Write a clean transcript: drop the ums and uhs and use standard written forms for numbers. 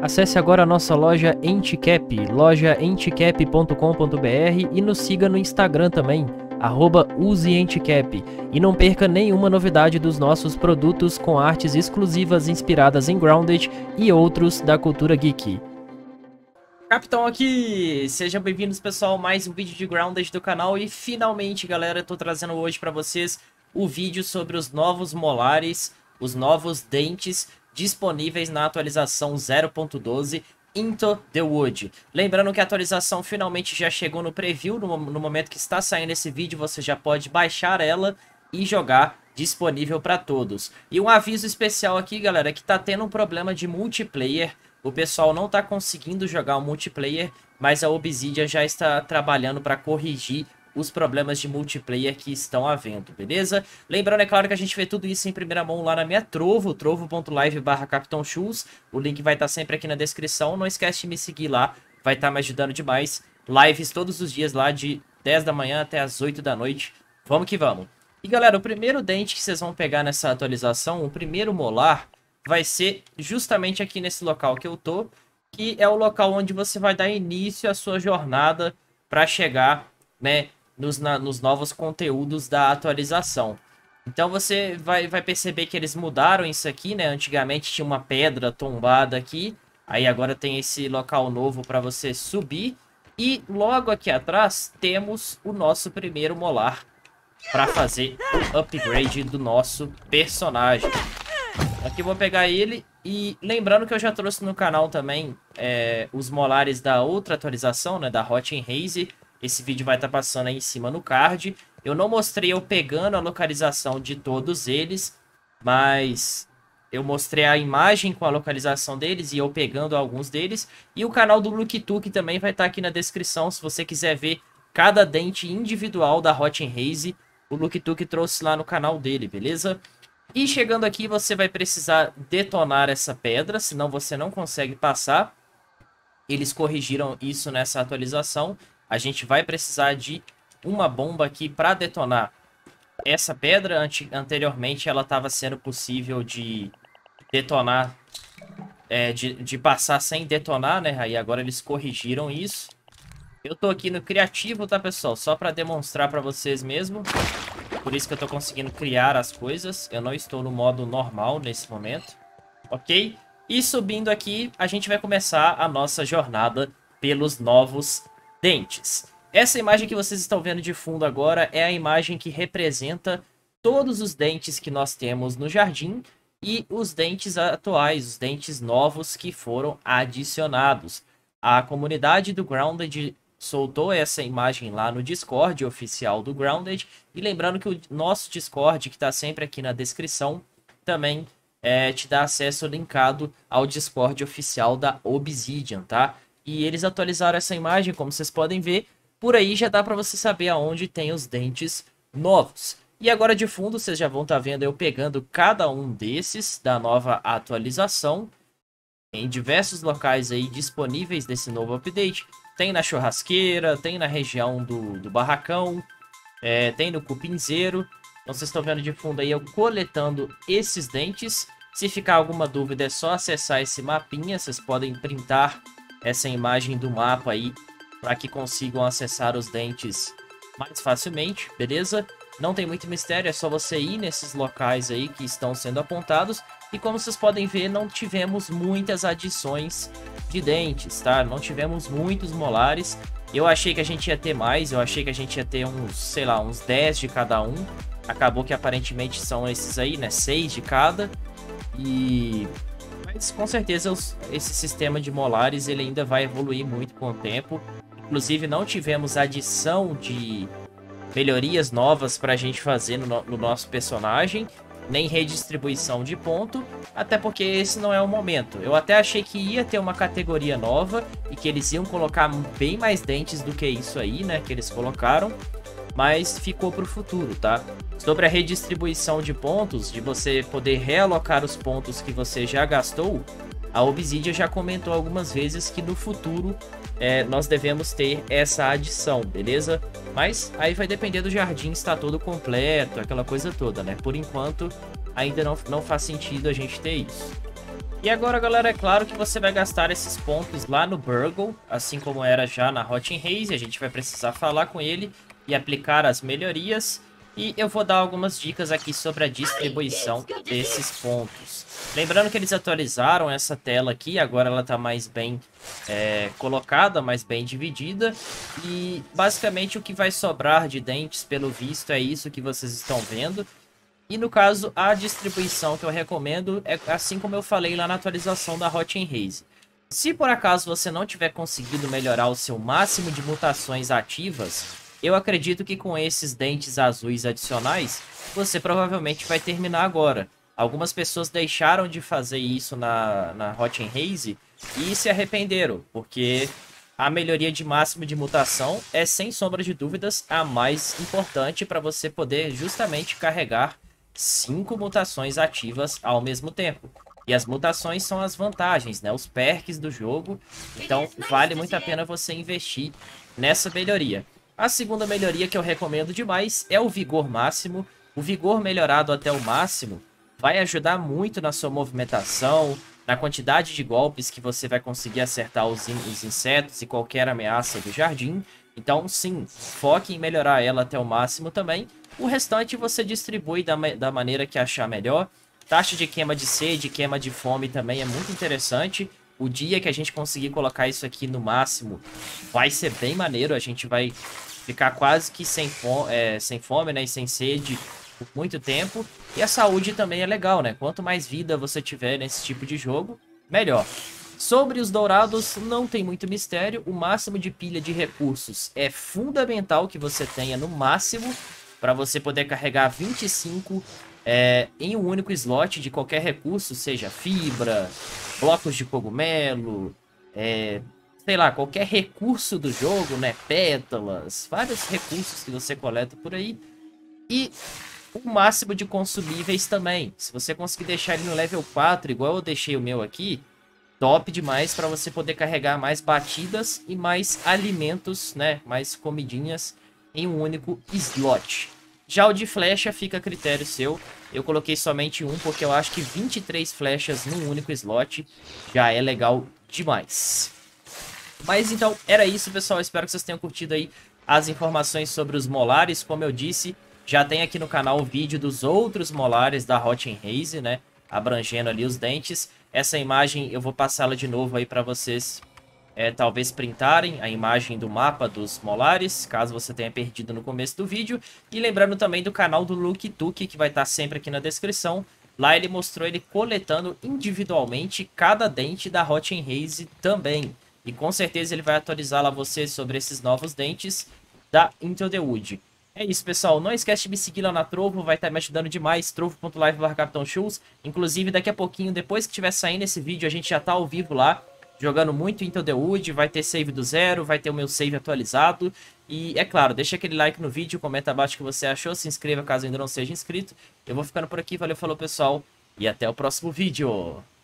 Acesse agora a nossa loja Anticap, lojaanticap.com.br e nos siga no Instagram também, @useanticap. E não perca nenhuma novidade dos nossos produtos com artes exclusivas inspiradas em Grounded e outros da cultura geek. Capitão aqui! Sejam bem-vindos, pessoal, mais um vídeo de Grounded do canal. E finalmente, galera, eu tô trazendo hoje pra vocês o vídeo sobre os novos molares, os novos dentes disponíveis na atualização 0.12 Into the Wood. Lembrando que a atualização finalmente já chegou no preview, no momento que está saindo esse vídeo você já pode baixar ela e jogar, disponível para todos. E um aviso especial aqui, galera, que tá tendo um problema de multiplayer. O pessoal não tá conseguindo jogar o multiplayer, mas a Obsidian já está trabalhando para corrigir os problemas de multiplayer que estão havendo, beleza? Lembrando, é claro, que a gente vê tudo isso em primeira mão lá na minha Trovo, trovo.live/CapitãoShoes. O link vai estar sempre aqui na descrição. Não esquece de me seguir lá, vai estar me ajudando demais. Lives todos os dias lá de 10 da manhã até as 8 da noite. Vamos que vamos. E galera, o primeiro dente que vocês vão pegar nessa atualização, o primeiro molar, vai ser justamente aqui nesse local que eu tô, que é o local onde você vai dar início à sua jornada para chegar, né, nos novos conteúdos da atualização. Então você vai perceber que eles mudaram isso aqui, né? Antigamente tinha uma pedra tombada aqui, aí agora tem esse local novo para você subir. E logo aqui atrás temos o nosso primeiro molar para fazer o upgrade do nosso personagem. Aqui eu vou pegar ele e lembrando que eu já trouxe no canal também os molares da outra atualização, né? Da Hot and Haze. Esse vídeo vai estar passando aí em cima no card. Eu não mostrei eu pegando a localização de todos eles, mas eu mostrei a imagem com a localização deles e eu pegando alguns deles. E o canal do Luke também vai estar aqui na descrição, se você quiser ver cada dente individual da Hot and Haze. O Luke trouxe lá no canal dele, beleza? E chegando aqui você vai precisar detonar essa pedra, senão você não consegue passar. Eles corrigiram isso nessa atualização. A gente vai precisar de uma bomba aqui para detonar essa pedra. Anteriormente ela estava sendo possível de detonar, de passar sem detonar, né? Aí agora eles corrigiram isso. Eu tô aqui no criativo, tá, pessoal? Só para demonstrar para vocês mesmo. Por isso que eu tô conseguindo criar as coisas. Eu não estou no modo normal nesse momento. Ok? E subindo aqui, a gente vai começar a nossa jornada pelos novos dentes. Essa imagem que vocês estão vendo de fundo agora é a imagem que representa todos os dentes que nós temos no jardim e os dentes atuais, os dentes novos que foram adicionados. A comunidade do Grounded soltou essa imagem lá no Discord oficial do Grounded. E lembrando que o nosso Discord, que está sempre aqui na descrição, também te dá acesso linkado ao Discord oficial da Obsidian, tá? E eles atualizaram essa imagem, como vocês podem ver. Por aí já dá para você saber aonde tem os dentes novos. E agora de fundo vocês já vão estar vendo eu pegando cada um desses da nova atualização. Em diversos locais aí disponíveis desse novo update. Tem na churrasqueira, tem na região do barracão, tem no cupinzeiro. Então vocês estão vendo de fundo aí eu coletando esses dentes. Se ficar alguma dúvida é só acessar esse mapinha, vocês podem printar essa imagem do mapa aí para que consigam acessar os dentes mais facilmente, beleza? Não tem muito mistério, é só você ir nesses locais aí que estão sendo apontados. E como vocês podem ver, não tivemos muitas adições de dentes, tá? Não tivemos muitos molares. Eu achei que a gente ia ter mais, eu achei que a gente ia ter uns, sei lá, uns 10 de cada um. Acabou que aparentemente são esses aí, né? 6 de cada. Mas com certeza esse sistema de molares ele ainda vai evoluir muito com o tempo. Inclusive não tivemos adição de melhorias novas para a gente fazer no nosso personagem, nem redistribuição de ponto, até porque esse não é o momento. Eu até achei que ia ter uma categoria nova e que eles iam colocar bem mais dentes do que isso aí, né, que eles colocaram, mas ficou para o futuro, tá? Sobre a redistribuição de pontos, de você poder realocar os pontos que você já gastou, a Obsidian já comentou algumas vezes que no futuro nós devemos ter essa adição, beleza? Mas aí vai depender do jardim estar todo completo, aquela coisa toda, né? Por enquanto, ainda não faz sentido a gente ter isso. E agora, galera, é claro que você vai gastar esses pontos lá no Burgle, assim como era já na Rotten Haze. A gente vai precisar falar com ele e aplicar as melhorias. E eu vou dar algumas dicas aqui sobre a distribuição desses pontos. Lembrando que eles atualizaram essa tela aqui, agora ela está mais bem colocada, mais bem dividida. E basicamente o que vai sobrar de dentes, pelo visto, é isso que vocês estão vendo. E no caso, a distribuição que eu recomendo é assim como eu falei lá na atualização da Rotten Haze. Se por acaso você não tiver conseguido melhorar o seu máximo de mutações ativas, eu acredito que com esses dentes azuis adicionais, você provavelmente vai terminar agora. Algumas pessoas deixaram de fazer isso na Rotten Haze e se arrependeram, porque a melhoria de máximo de mutação é, sem sombra de dúvidas, a mais importante para você poder justamente carregar 5 mutações ativas ao mesmo tempo. E as mutações são as vantagens, né? Os perks do jogo. Então, vale muito a pena você investir nessa melhoria. A segunda melhoria que eu recomendo demais é o vigor máximo. O vigor melhorado até o máximo vai ajudar muito na sua movimentação, na quantidade de golpes que você vai conseguir acertar os insetos e qualquer ameaça do jardim. Então, sim, foque em melhorar ela até o máximo também. O restante você distribui da maneira que achar melhor. Taxa de queima de sede, queima de fome também é muito interessante. O dia que a gente conseguir colocar isso aqui no máximo vai ser bem maneiro. A gente vai ficar quase que sem fome, né? E sem sede por muito tempo. E a saúde também é legal, né? Quanto mais vida você tiver nesse tipo de jogo, melhor. Sobre os dourados, não tem muito mistério. O máximo de pilha de recursos é fundamental que você tenha no máximo para você poder carregar 25 em um único slot de qualquer recurso, seja fibra, blocos de cogumelo, sei lá, qualquer recurso do jogo, né? Pétalas, vários recursos que você coleta por aí. E o máximo de consumíveis também. Se você conseguir deixar ele no level 4, igual eu deixei o meu aqui, top demais para você poder carregar mais batidas e mais alimentos, né? Mais comidinhas em um único slot. Já o de flecha fica a critério seu. Eu coloquei somente um porque eu acho que 23 flechas num único slot já é legal demais. Mas então era isso, pessoal. Espero que vocês tenham curtido aí as informações sobre os molares. Como eu disse, já tem aqui no canal o vídeo dos outros molares da Rotten Haze, né? Abrangendo ali os dentes. Essa imagem eu vou passá-la de novo aí para vocês talvez printarem a imagem do mapa dos molares, caso você tenha perdido no começo do vídeo. E lembrando também do canal do Luke Tuque, que vai estar sempre aqui na descrição. Lá ele mostrou ele coletando individualmente cada dente da Rotten Haze também. E com certeza ele vai atualizar lá você sobre esses novos dentes da Into the Wood. É isso, pessoal. Não esquece de me seguir lá na Trovo, vai estar me ajudando demais, trovo.live/CapitãoShulz. Inclusive, daqui a pouquinho, depois que estiver saindo esse vídeo, a gente já tá ao vivo lá, jogando muito Into the Wood, vai ter save do zero, vai ter o meu save atualizado. E, é claro, deixa aquele like no vídeo, comenta abaixo o que você achou, se inscreva caso ainda não seja inscrito. Eu vou ficando por aqui, valeu, falou, pessoal, e até o próximo vídeo.